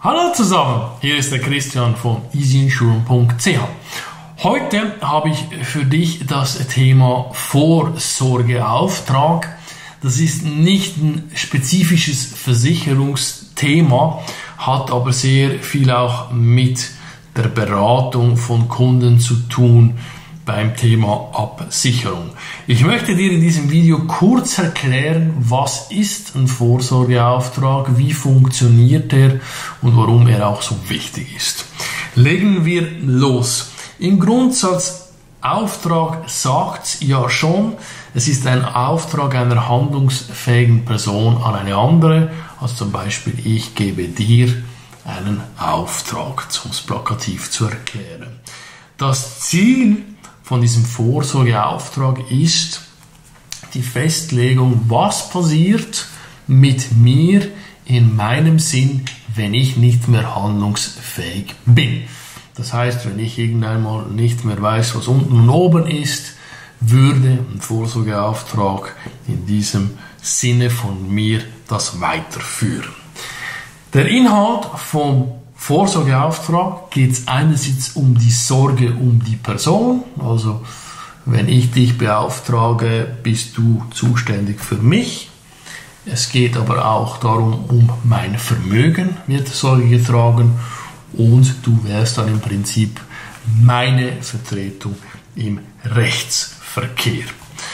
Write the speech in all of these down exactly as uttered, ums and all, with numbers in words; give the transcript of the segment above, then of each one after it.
Hallo zusammen, hier ist der Christian von easy insurance punkt c h. Heute habe ich für dich das Thema Vorsorgeauftrag. Das ist nicht ein spezifisches Versicherungsthema, hat aber sehr viel auch mit der Beratung von Kunden zu tun beim Thema Absicherung. Ich möchte dir in diesem Video kurz erklären, was ist ein Vorsorgeauftrag, wie funktioniert er und warum er auch so wichtig ist. Legen wir los. Im Grundsatz, Auftrag sagt ja schon, es ist ein Auftrag einer handlungsfähigen Person an eine andere, also zum Beispiel ich gebe dir einen Auftrag, um es plakativ zu erklären. Das Ziel von diesem Vorsorgeauftrag ist die Festlegung, was passiert mit mir in meinem Sinn, wenn ich nicht mehr handlungsfähig bin. Das heißt, wenn ich irgendwann mal nicht mehr weiß, was unten und oben ist, würde ein Vorsorgeauftrag in diesem Sinne von mir das weiterführen. Der Inhalt vom Vorsorgeauftrag geht es einerseits um die Sorge um die Person, also wenn ich dich beauftrage, bist du zuständig für mich. Es geht aber auch darum, um mein Vermögen wird Sorge getragen und du wärst dann im Prinzip meine Vertretung im Rechtsverkehr.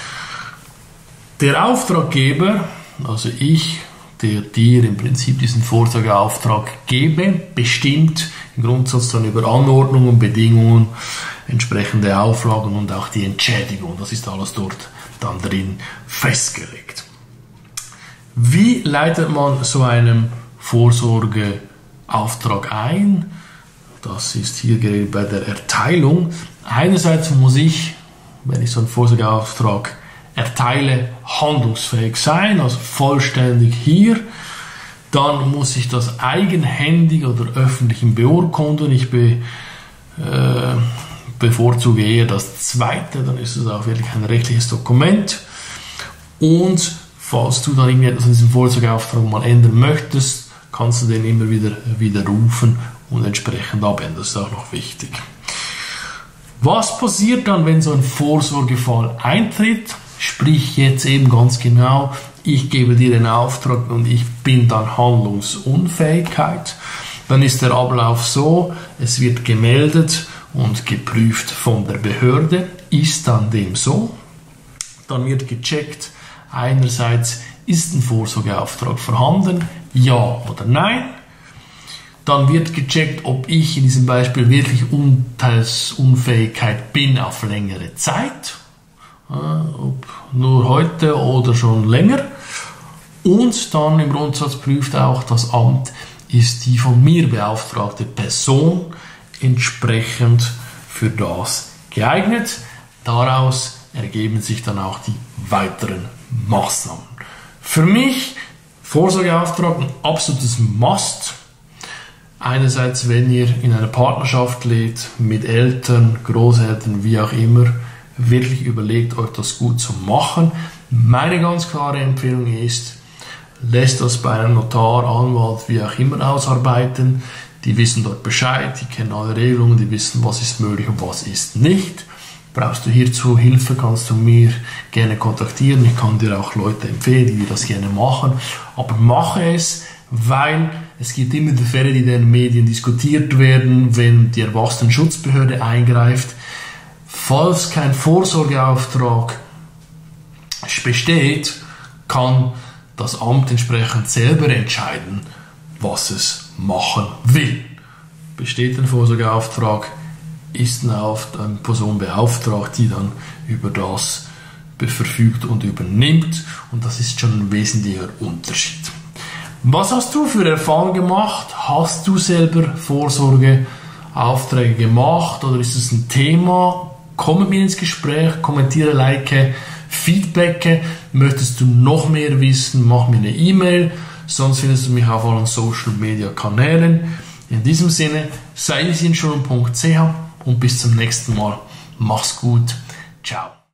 Der Auftraggeber, also ich, der dir im Prinzip diesen Vorsorgeauftrag gebe, bestimmt im Grundsatz dann über Anordnungen, Bedingungen, entsprechende Auflagen und auch die Entschädigung. Das ist alles dort dann drin festgelegt. Wie leitet man so einen Vorsorgeauftrag ein? Das ist hier geregelt bei der Erteilung. Einerseits muss ich, wenn ich so einen Vorsorgeauftrag erteile, handlungsfähig sein, also vollständig hier. Dann muss ich das eigenhändig oder öffentlich beurkunden. Ich be, äh, bevorzuge eher das Zweite, dann ist es auch wirklich ein rechtliches Dokument. Und falls du dann irgendetwas an diesem Vorsorgeauftrag mal ändern möchtest, kannst du den immer wieder widerrufen und entsprechend abändern. Das ist auch noch wichtig. Was passiert dann, wenn so ein Vorsorgefall eintritt? Sprich jetzt eben ganz genau, ich gebe dir den Auftrag und ich bin dann Handlungsunfähigkeit. Dann ist der Ablauf so, es wird gemeldet und geprüft von der Behörde. Ist dann dem so? Dann wird gecheckt, einerseits ist ein Vorsorgeauftrag vorhanden, ja oder nein. Dann wird gecheckt, ob ich in diesem Beispiel wirklich Urteilsunfähigkeit bin auf längere Zeit. Ob nur heute oder schon länger. Und dann im Grundsatz prüft auch das Amt, ist die von mir beauftragte Person entsprechend für das geeignet. Daraus ergeben sich dann auch die weiteren Maßnahmen. Für mich Vorsorgeauftrag ein absolutes Must. Einerseits, wenn ihr in einer Partnerschaft lebt, mit Eltern, Großeltern, wie auch immer, wirklich überlegt, euch das gut zu machen. Meine ganz klare Empfehlung ist, lässt das bei einem Notar, Anwalt, wie auch immer ausarbeiten. Die wissen dort Bescheid, die kennen alle Regelungen, die wissen, was ist möglich und was ist nicht. Brauchst du hierzu Hilfe, kannst du mir gerne kontaktieren. Ich kann dir auch Leute empfehlen, die das gerne machen. Aber mache es, weil es gibt immer die Fälle, die in den Medien diskutiert werden, wenn die Erwachsenenschutzbehörde eingreift. Falls kein Vorsorgeauftrag besteht, kann das Amt entsprechend selber entscheiden, was es machen will. Besteht ein Vorsorgeauftrag, ist eine Person beauftragt, die dann über das verfügt und übernimmt. Und das ist schon ein wesentlicher Unterschied. Was hast du für Erfahrungen gemacht? Hast du selber Vorsorgeaufträge gemacht oder ist es ein Thema? Komm mit mir ins Gespräch, kommentiere, like, feedbacke. Möchtest du noch mehr wissen, mach mir eine E-Mail. Sonst findest du mich auf allen Social Media Kanälen. In diesem Sinne, sei easy insurance punkt c h und bis zum nächsten Mal. Mach's gut. Ciao.